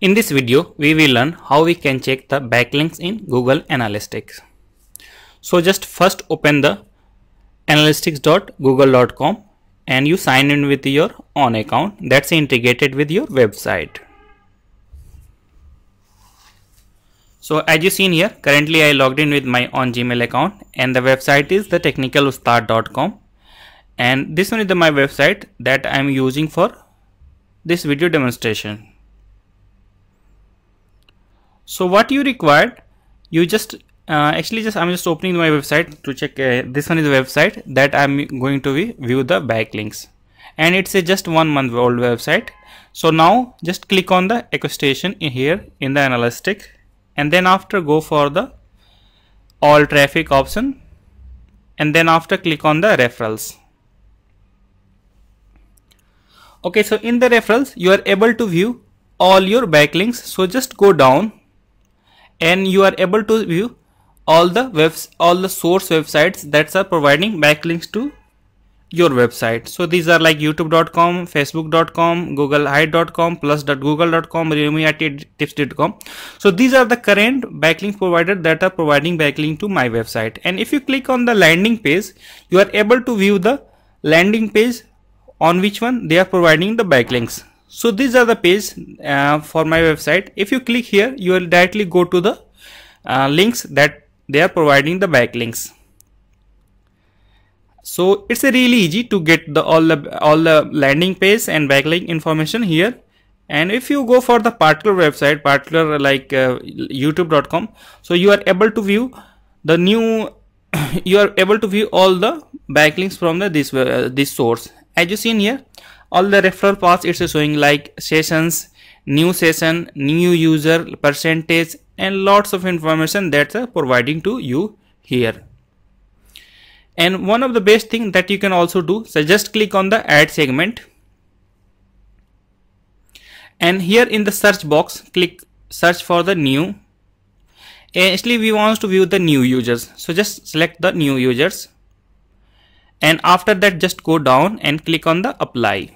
In this video, we will learn how we can check the backlinks in Google Analytics. So just first open the analytics.google.com and you sign in with your own account that's integrated with your website. So as you seen here, currently I logged in with my own Gmail account and the website is thetechnicalustad.com, and this one is my website that I am using for this video demonstration. So what you required, you just I'm just opening my website to check. This one is the website that I'm going to view the backlinks, and it's a just 1 month old website. So now just click on the equation here in the analytics, and then after go for the all traffic option, and then after click on the referrals. Okay, so in the referrals you are able to view all your backlinks. So just go down and you are able to view all the source websites that are providing backlinks to your website. So these are like youtube.com, facebook.com, googlehide.com, plus.google.com, remuatips.com. So these are the current backlink providers that are providing backlink to my website. And if you click on the landing page, you are able to view the landing page on which one they are providing the backlinks. So these are the page for my website. If you click here, you will directly go to the links that they are providing the backlinks. So it's really easy to get all the landing page and backlink information here. And if you go for the particular website, particular like youtube.com, so you are able to view the new you are able to view all the backlinks from the this source. As you seen here, all the referral paths it's showing like sessions, new session, new user, percentage, and lots of information that's providing to you here. And one of the best thing that you can also do, so just click on the add segment, and here in the search box click search for the new. Actually we want to view the new users, so just select the new users, and after that just go down and click on the apply.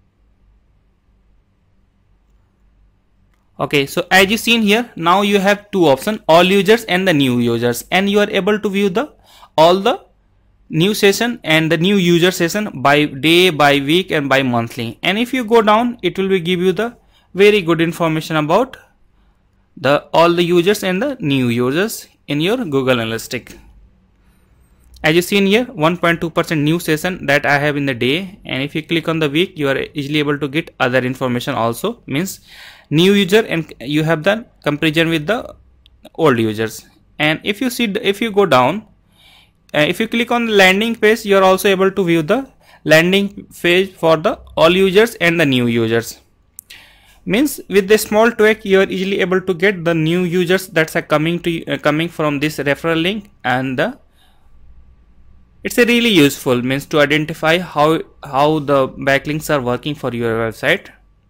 Okay, so as you seen here, now you have two options, all users and the new users, and you are able to view all the new session and the new user session by day, by week, and by monthly. And if you go down, it will give you the very good information about all the users and the new users in your Google Analytics. As you seen here, 1.2% new session that I have in the day, and if you click on the week, you are easily able to get other information also, means new user, and you have the comparison with the old users. And if you go down, if you click on the landing page, you are also able to view the landing page for the all users and the new users. Means with the small tweak, you are easily able to get the new users that are coming from this referral link, and it's a really useful means to identify how the backlinks are working for your website.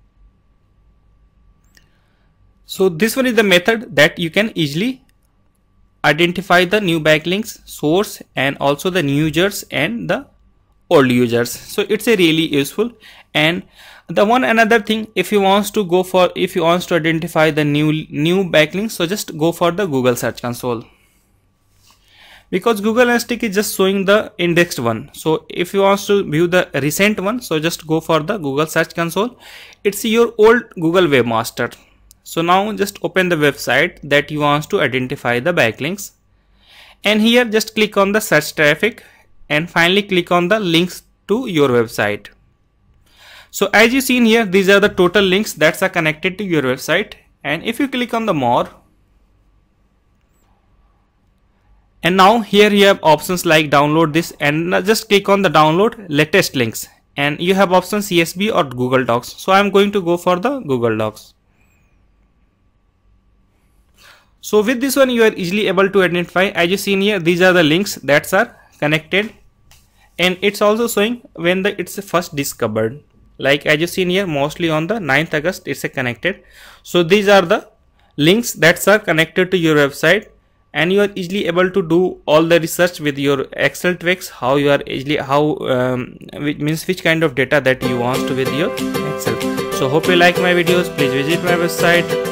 So this one is the method that you can easily identify the new backlinks source and also the new users and the old users. So it's a really useful. And the another thing, if you want to identify the new backlinks, so just go for the Google Search Console, because Google Analytics is just showing the indexed one. So if you want to view the recent one, so just go for the Google Search Console. It's your old Google Webmaster. So now just open the website that you want to identify the backlinks, and here just click on the search traffic, and finally click on the links to your website. So as you seen here, these are the total links that are connected to your website. And if you click on the more, and now here you have options like download this, and just click on the download latest links, and you have options CSV or Google Docs. So I'm going to go for the Google Docs. So with this one, you are easily able to identify, as you seen here, these are the links that are connected, and it's also showing when it's first discovered. Like as you seen here, mostly on the 9th August it's connected. So these are the links that are connected to your website, and you are easily able to do all the research with your Excel tweaks, how you are easily which kind of data that you want to with your Excel. So hope you like my videos. Please visit my website